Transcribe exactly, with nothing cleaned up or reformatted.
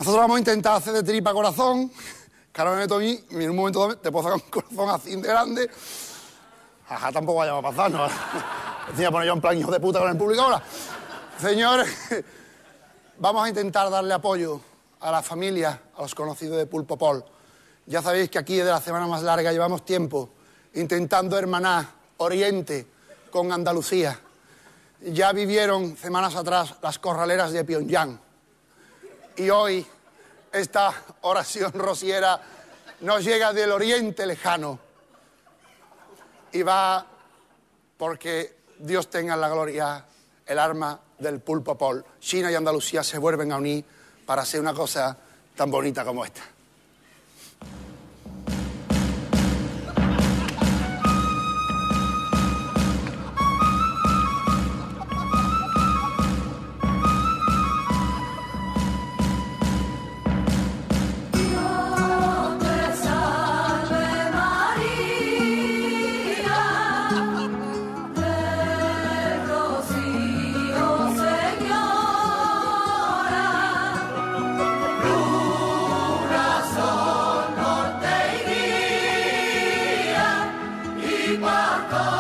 Nosotros vamos a intentar hacer de tripa corazón. Que ahora me meto a mí y en un momento dado te puedo sacar un corazón así de grande. Ajá, tampoco vaya a pasar, ¿no? Encima poner yo en plan hijo de puta con el público ahora. Señores, vamos a intentar darle apoyo a la familia, a los conocidos de Pulpo Pol. Ya sabéis que aquí, de la semana más larga, llevamos tiempo intentando hermanar Oriente con Andalucía. Ya vivieron semanas atrás las corraleras de Pyongyang. Y hoy esta oración rociera nos llega del Oriente lejano. Y va porque Dios tenga en la gloria el arma del Pulpo Pol. China y Andalucía se vuelven a unir para hacer una cosa tan bonita como esta. Marco.